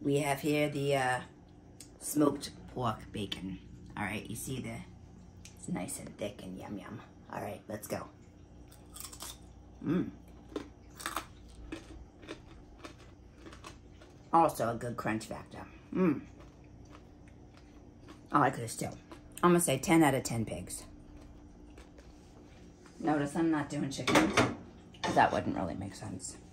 We have here the smoked pork bacon. All right, you see it's nice and thick and yum yum. All right, let's go. Also a good crunch factor. I like this too. I'm gonna say 10 out of 10 pigs. Notice I'm not doing chicken, because that wouldn't really make sense.